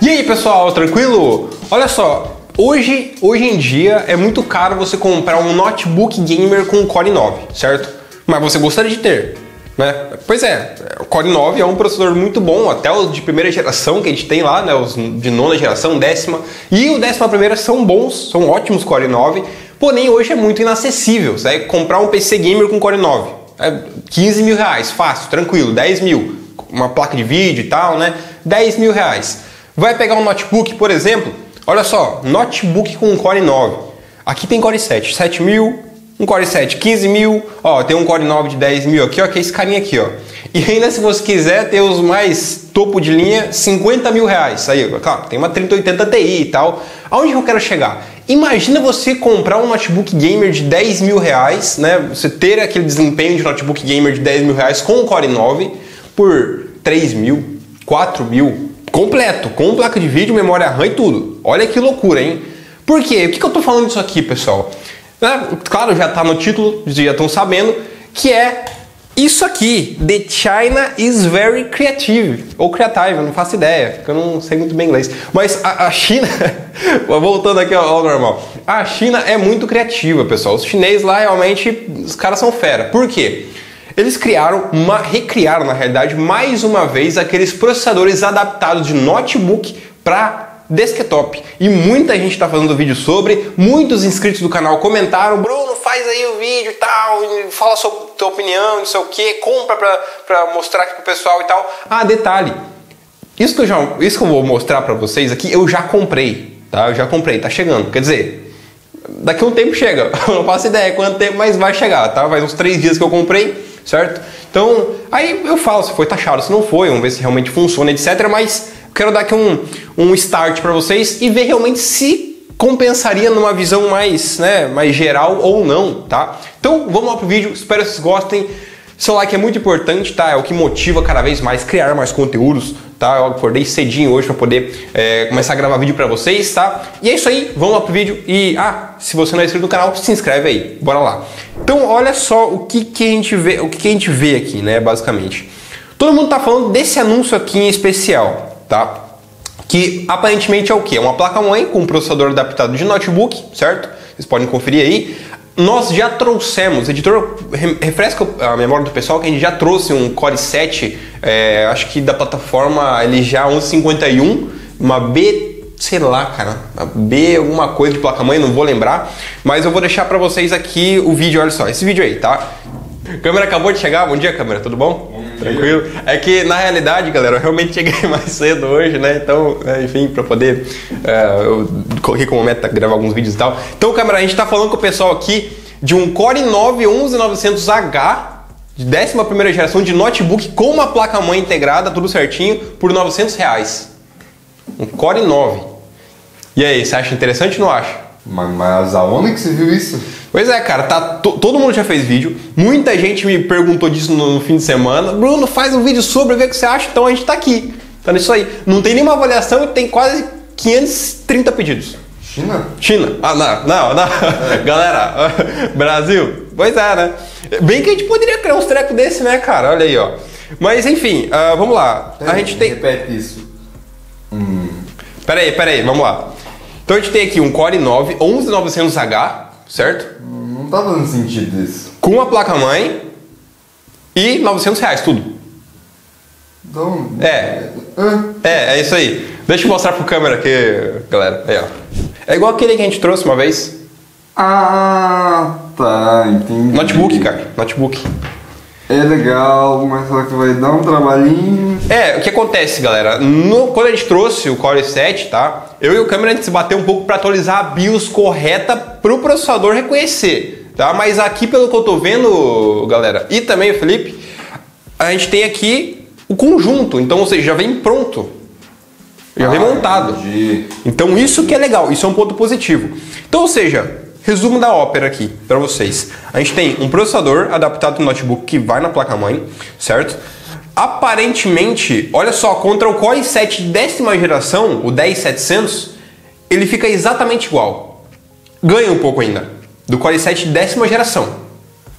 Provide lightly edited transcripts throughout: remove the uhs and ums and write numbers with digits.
E aí pessoal, tranquilo? Olha só, hoje em dia é muito caro você comprar um notebook gamer com Core 9, certo? Mas você gostaria de ter, né? Pois é, o Core 9 é um processador muito bom, até os de primeira geração que a gente tem lá, né? Os de nona geração, décima e o 11ª são bons, são ótimos Core 9, porém hoje é muito inacessível, sabe? Comprar um PC gamer com Core 9, é 15 mil reais, fácil, tranquilo, 10 mil, uma placa de vídeo e tal, né? 10 mil reais. Vai pegar um notebook, por exemplo, olha só, notebook com um Core 9. Aqui tem Core 7, 7 mil, um Core 7, 15 mil, ó, tem um Core 9 de 10 mil aqui, ó, que é esse carinha aqui, ó. E ainda se você quiser ter os mais topo de linha, 50 mil reais. Aí, claro, tem uma 3080 Ti e tal. Aonde eu quero chegar? Imagina você comprar um notebook gamer de 10 mil reais, né? Você ter aquele desempenho de notebook gamer de 10 mil reais com o Core 9 por 3 mil, 4 mil, completo, com placa de vídeo, memória RAM e tudo. Olha que loucura, hein? Por quê? Por que eu tô falando isso aqui, pessoal? Claro, já tá no título, vocês já estão sabendo, que é isso aqui. The China is very creative. Ou creative, eu não faço ideia, porque eu não sei muito bem inglês. Mas a China, voltando aqui ao normal, a China é muito criativa, pessoal. Os chineses lá, realmente, os caras são fera. Por quê? Eles recriaram, na realidade, mais uma vez, aqueles processadores adaptados de notebook para desktop. E muita gente está fazendo vídeo sobre, muitos inscritos do canal comentaram: Bruno, faz aí o vídeo e tal, fala sobre a tua opinião, não sei o que, compra para mostrar aqui pro pessoal e tal. Ah, detalhe, isso que eu vou mostrar para vocês aqui, eu já comprei, tá? Eu já comprei, tá chegando, quer dizer, daqui a um tempo chega, eu não faço ideia quanto tempo, mas vai chegar, tá? Faz uns 3 dias que eu comprei, certo? Então, aí eu falo se foi taxado, se não foi, vamos ver se realmente funciona, etc. Mas eu quero dar aqui um start para vocês e ver realmente se compensaria numa visão mais, né, mais geral ou não, tá? Então, vamos lá pro vídeo, espero que vocês gostem. Seu like é muito importante, tá? É o que motiva cada vez mais criar mais conteúdos, tá? Eu acordei cedinho hoje para poder começar a gravar vídeo para vocês, tá? E é isso aí, vamos lá pro vídeo e, se você não é inscrito no canal, se inscreve aí, bora lá. Então, olha só o que a gente vê aqui, né, basicamente. Todo mundo tá falando desse anúncio aqui em especial, tá? Que aparentemente é o quê? É uma placa-mãe com um processador adaptado de notebook, certo? Vocês podem conferir aí. Nós já trouxemos, editor, refresca a memória do pessoal, que a gente já trouxe um Core 7, acho que da plataforma LGA 1151, uma B, sei lá, cara, uma B alguma coisa de placa-mãe, não vou lembrar, mas eu vou deixar pra vocês aqui o vídeo, olha só, esse vídeo aí, tá? A câmera acabou de chegar, bom dia câmera, tudo bom? Tranquilo? É que na realidade, galera, eu realmente cheguei mais cedo hoje, né? Então, enfim, pra poder. Eu coloquei como meta gravar alguns vídeos e tal. Então, câmera, a gente tá falando com o pessoal aqui de um Core 9 11900H de 11ª geração de notebook com uma placa-mãe integrada, tudo certinho, por R$900. Um Core 9. E aí, você acha interessante ou não acha? Mas aonde que você viu isso? Pois é, cara, todo mundo já fez vídeo, muita gente me perguntou disso no fim de semana. Bruno, faz um vídeo sobre, vê o que você acha, então a gente tá aqui. Tá nisso aí. Não tem nenhuma avaliação e tem quase 530 pedidos. China? China. Ah, não. Galera, Brasil. Pois é, né? Bem que a gente poderia criar uns trecos desse, né, cara? Olha aí, ó. Mas enfim, vamos lá. A gente tem... Repete isso. Peraí, vamos lá. Então a gente tem aqui um Core 9 11900H, certo? Não tá fazendo sentido isso. Com uma placa-mãe e R$900, tudo. Então... É isso aí. Deixa eu mostrar pro câmera aqui, galera. Aí, ó. É igual aquele que a gente trouxe uma vez. Ah, tá, entendi. Notebook, cara. Notebook. É legal, mas só que vai dar um trabalhinho. O que acontece, galera? Quando a gente trouxe o Core 7, tá? Eu e o câmera a gente se bateu um pouco para atualizar a BIOS correta pro processador reconhecer, tá? Mas aqui, pelo que eu tô vendo, galera, e também o Felipe, a gente tem aqui o conjunto. Então, ou seja, já vem pronto. Já vem montado. Entendi. Então, isso que é legal. Isso é um ponto positivo. Então, ou seja... Resumo da ópera aqui para vocês. A gente tem um processador adaptado no notebook que vai na placa-mãe, certo? Aparentemente, olha só, contra o Core 7 de 10ª geração, o 10700, ele fica exatamente igual. Ganha um pouco ainda do Core 7 de 10ª geração.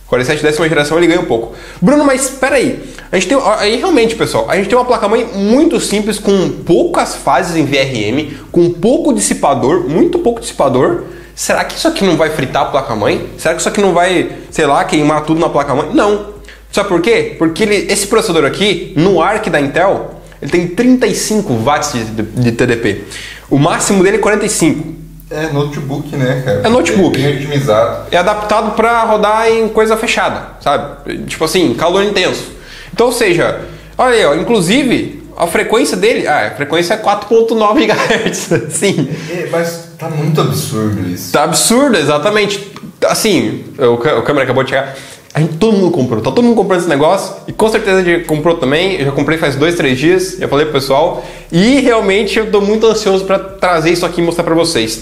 Core i7 décima geração ele ganha um pouco. Bruno, mas espera aí. A gente tem, aí realmente, pessoal, a gente tem uma placa-mãe muito simples, com poucas fases em VRM, com pouco dissipador, muito pouco dissipador. Será que isso aqui não vai fritar a placa-mãe? Será que isso aqui não vai, sei lá, queimar tudo na placa-mãe? Não. Sabe por quê? Porque esse processador aqui, no Arc da Intel, ele tem 35 watts de TDP. O máximo dele é 45. É notebook, né, cara? É notebook. É bem otimizado. É adaptado para rodar em coisa fechada, sabe? Tipo assim, calor intenso. Então, ou seja, olha aí, ó, inclusive, a frequência dele... a frequência é 4.9 GHz, sim. Mas tá muito absurdo isso. Tá absurdo, exatamente. Assim, o câmera acabou de chegar. Todo mundo comprou, tá todo mundo comprando esse negócio. E com certeza a gente comprou também. Eu já comprei faz 2, 3 dias, já falei pro pessoal. E realmente eu tô muito ansioso para trazer isso aqui e mostrar para vocês.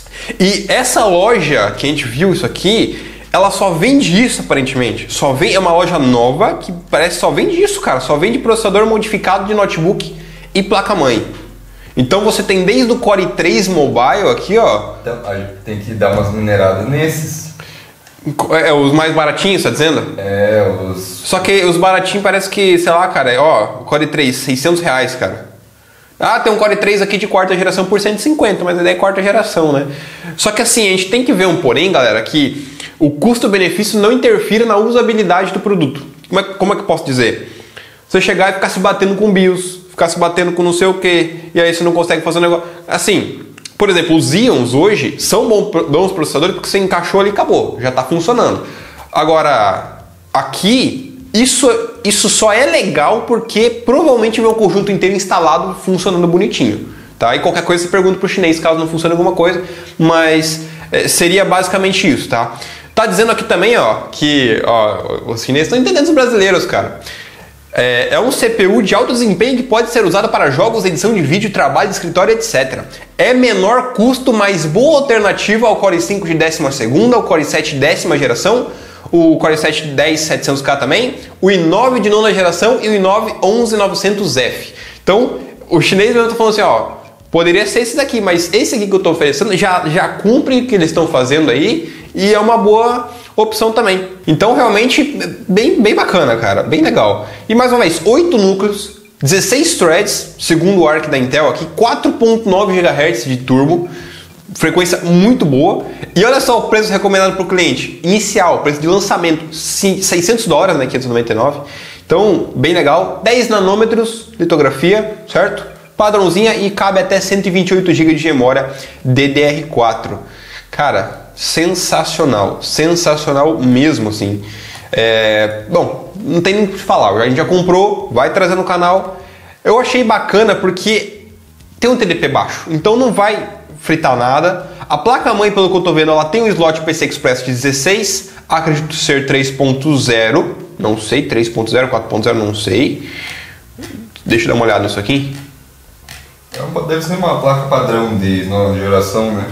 E essa loja que a gente viu isso aqui, ela só vende isso aparentemente. É uma loja nova que parece que só vende isso, cara. Só vende processador modificado de notebook e placa-mãe. Então você tem desde o Core i3 Mobile aqui, ó. Então, aí tem que dar umas mineradas nesses. Os mais baratinhos, tá dizendo? Os... Só que os baratinhos parece que, sei lá, cara, ó, Core i3, 600 reais, cara. Ah, tem um Core i3 aqui de quarta geração por 150, mas ele é quarta geração, né? Só que assim, a gente tem que ver um porém, galera, que o custo-benefício não interfira na usabilidade do produto. Como é que eu posso dizer? Você chegar e ficar se batendo com BIOS, ficar se batendo com não sei o que, e aí você não consegue fazer um negócio... Assim, por exemplo, os Xeons hoje são bons processadores porque você encaixou ali e acabou, já está funcionando. Agora, aqui... Isso só é legal porque provavelmente vem um conjunto inteiro instalado funcionando bonitinho, tá? E qualquer coisa você pergunta pro chinês caso não funcione alguma coisa, mas seria basicamente isso, tá? Tá dizendo aqui também, ó, que os chineses estão entendendo os brasileiros, cara. É um CPU de alto desempenho que pode ser usado para jogos, edição de vídeo, trabalho de escritório, etc. É menor custo, mas boa alternativa ao Core i5 de 12ª, ao Core i7 décima geração, o Core i7 10700K também, o i9 de 9ª geração e o i9 11900F. Então, o chinês mesmo tá falando assim, ó, poderia ser esse daqui, mas esse aqui que eu tô oferecendo já cumpre o que eles estão fazendo aí e é uma boa opção também. Então, realmente, bem bacana, cara, bem legal. E mais uma vez, 8 núcleos, 16 threads, segundo o Arc da Intel aqui, 4.9 GHz de turbo, frequência muito boa. E olha só o preço recomendado para o cliente. Inicial, preço de lançamento, $600, né, 599. Então, bem legal. 10 nanômetros, litografia, certo? Padrãozinha e cabe até 128 GB de memória DDR4. Cara, sensacional. Sensacional mesmo, assim. Bom, não tem nem o que falar. A gente já comprou, vai trazer no canal. Eu achei bacana porque tem um TDP baixo, então não vai fritar nada. A placa-mãe, pelo que eu tô vendo, ela tem um slot PCI Express de 16, acredito ser 3.0, não sei, 3.0, 4.0, não sei. Deixa eu dar uma olhada nisso aqui. Deve ser uma placa padrão de nova geração, né?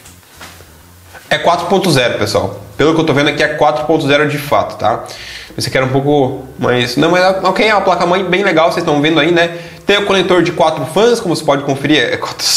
É 4.0, pessoal. Pelo que eu tô vendo aqui é 4.0 de fato, tá? Você quer um pouco mais... Não, mas ok, é uma placa-mãe bem legal, vocês estão vendo aí, né? Tem o conector de 4 fãs, como você pode conferir.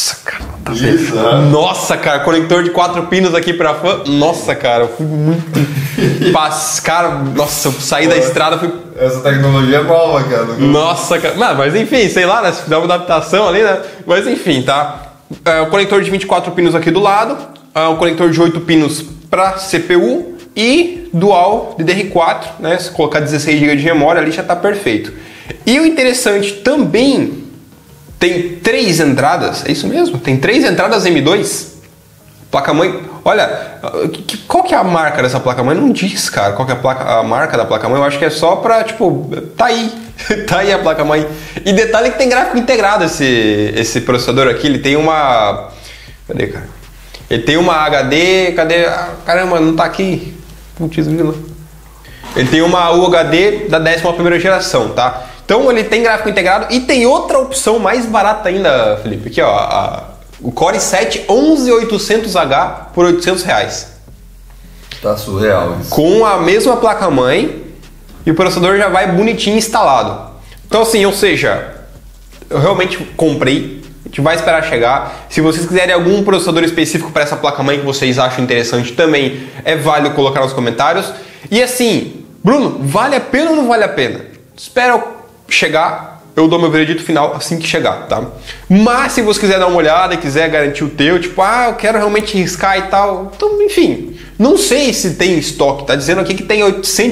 Nossa, cara, conector de 4 pinos aqui pra fã. Nossa, cara, eu fui muito... Cara, nossa, eu saí da estrada, fui... Essa tecnologia é nova, cara. Nossa, cara. Mas enfim, sei lá, né? Dá uma adaptação ali, né? Mas enfim, tá? O conector de 24 pinos aqui do lado. O conector de 8 pinos para CPU e dual DDR4, né? Se colocar 16 GB de memória ali já tá perfeito. E o interessante também, tem 3 entradas, é isso mesmo? Tem 3 entradas M2. Placa-mãe, olha, qual que é a marca dessa placa-mãe? Não diz, cara, qual que é a marca da placa-mãe. Eu acho que é só pra, tipo, tá aí. Tá aí a placa-mãe. E detalhe que tem gráfico integrado esse processador aqui. Ele tem uma... Cadê, cara? Ele tem uma HD... Cadê? Caramba, não tá aqui. Putz, grila. Ele tem uma UHD da 11ª geração, tá? Então ele tem gráfico integrado e tem outra opção mais barata ainda, Felipe. Aqui, ó. O Core i7 11800H por R$800. Tá surreal isso. Com a mesma placa-mãe e o processador já vai bonitinho instalado. Então assim, ou seja, eu realmente comprei. A gente vai esperar chegar. Se vocês quiserem algum processador específico para essa placa-mãe que vocês acham interessante também, é válido colocar nos comentários. E assim, Bruno, vale a pena ou não vale a pena? Espera eu chegar, eu dou meu veredito final assim que chegar, tá? Mas se você quiser dar uma olhada e quiser garantir o teu, tipo, eu quero realmente riscar e tal, então, enfim, não sei se tem estoque, tá dizendo aqui que tem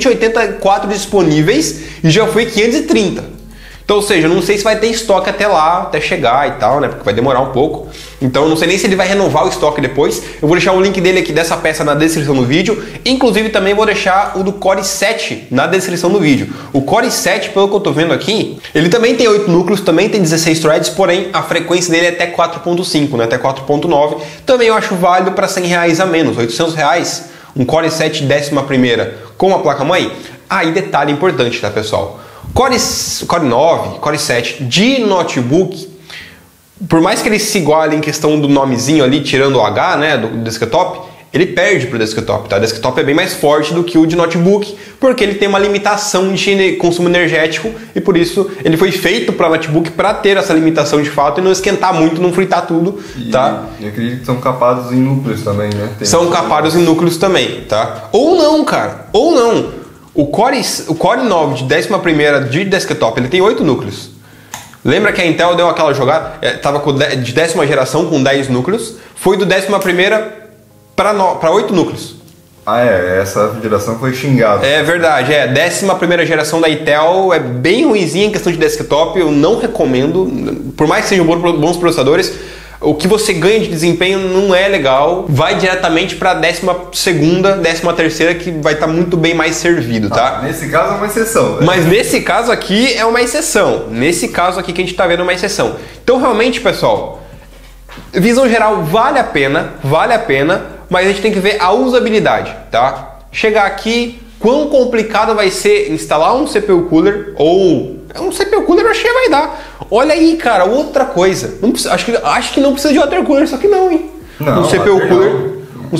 184 disponíveis e já foi 530. Então, ou seja, não sei se vai ter estoque até lá, até chegar e tal, né? Porque vai demorar um pouco. Então, não sei nem se ele vai renovar o estoque depois. Eu vou deixar o link dele aqui dessa peça na descrição do vídeo. Inclusive, também vou deixar o do Core 7 na descrição do vídeo. O Core 7, pelo que eu tô vendo aqui, ele também tem 8 núcleos, também tem 16 threads, porém a frequência dele é até 4.5, né? Até 4.9. Também eu acho válido para R$100 a menos, R$800. Um Core 7 11ª com a placa-mãe. Aí, detalhe importante, tá, pessoal? Core 9, Core 7 de notebook, por mais que ele se iguale em questão do nomezinho ali, tirando o H, né, do desktop, ele perde pro desktop, tá? O desktop é bem mais forte do que o de notebook, porque ele tem uma limitação de consumo energético e por isso ele foi feito para notebook para ter essa limitação de fato e não esquentar muito, não fritar tudo, tá? E acredito que são capados em núcleos também, né? São capados em núcleos também, tá? Ou não, cara, ou não. O Core 9 de 11ª de desktop, ele tem 8 núcleos. Lembra que a Intel deu aquela jogada, estava de 10ª geração com 10 núcleos, foi do 11ª para 8 núcleos. Essa geração foi xingada. É verdade, 11ª geração da Intel é bem ruimzinha em questão de desktop, eu não recomendo, por mais que sejam bons processadores, o que você ganha de desempenho não é legal, vai diretamente para a 12ª, 13ª, que vai estar muito bem mais servido, tá? Nesse caso é uma exceção. Mas nesse caso aqui é uma exceção. Nesse caso aqui que a gente está vendo é uma exceção. Então realmente, pessoal, visão geral vale a pena, mas a gente tem que ver a usabilidade, tá? Chegar aqui, quão complicado vai ser instalar um CPU Cooler ou... Um CPU Cooler eu achei que vai dar. Olha aí, cara, outra coisa. Não precisa, acho que não precisa de water cooler, só que não, hein? Não, um CPU Cooler.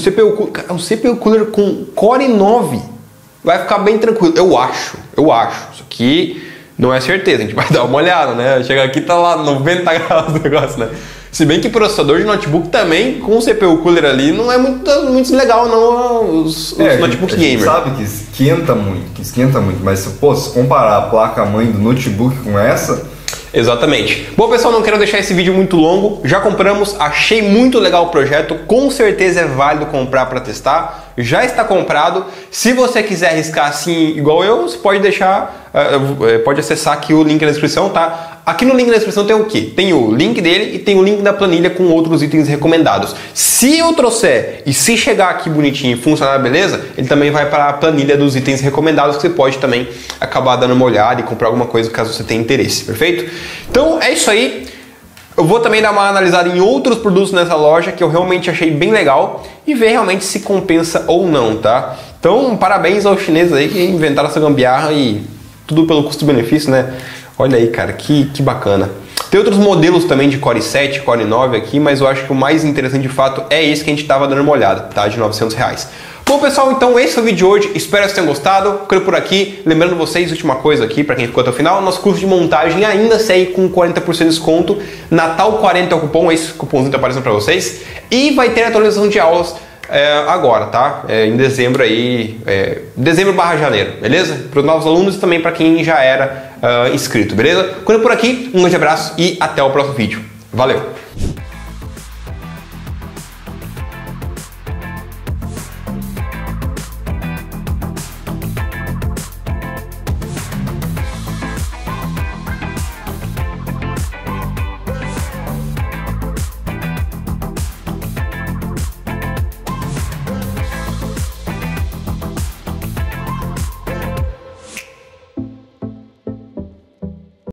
Um CPU Cooler com Core 9 vai ficar bem tranquilo. Eu acho. Isso aqui não é certeza, a gente vai dar uma olhada, né? Chega aqui, tá lá 90 graus o negócio, né? Se bem que processador de notebook também, com o CPU Cooler ali, não é muito legal, não, os notebook gamer. A gente sabe que esquenta muito, mas se comparar a placa-mãe do notebook com essa... Exatamente. Bom, pessoal, não quero deixar esse vídeo muito longo. Já compramos, achei muito legal o projeto. Com certeza é válido comprar para testar. Já está comprado. Se você quiser arriscar assim, igual eu, você pode deixar, pode acessar aqui o link na descrição, tá? Aqui no link na descrição tem o quê? Tem o link dele e tem o link da planilha com outros itens recomendados. Se eu trouxer e se chegar aqui bonitinho e funcionar beleza, ele também vai para a planilha dos itens recomendados que você pode também acabar dando uma olhada e comprar alguma coisa caso você tenha interesse, perfeito? Então é isso aí. Eu vou também dar uma analisada em outros produtos nessa loja que eu realmente achei bem legal e ver realmente se compensa ou não, tá? Então parabéns aos chineses aí que inventaram essa gambiarra e tudo pelo custo-benefício, né? Olha aí, cara, que bacana. Tem outros modelos também de Core 7, Core 9 aqui, mas eu acho que o mais interessante de fato é esse que a gente estava dando uma olhada, tá? De R$900. Bom, pessoal, então esse foi o vídeo de hoje. Espero que vocês tenham gostado. Ficando por aqui. Lembrando vocês, última coisa aqui, para quem ficou até o final, nosso curso de montagem ainda segue com 40% de desconto. Natal 40 é o cupom, esse cupomzinho tá aparecendo para vocês. E vai ter atualização de aulas agora, tá? Em dezembro aí, dezembro/janeiro, beleza? Para os novos alunos e também para quem já era inscrito, beleza? Ficando por aqui, um grande abraço e até o próximo vídeo. Valeu!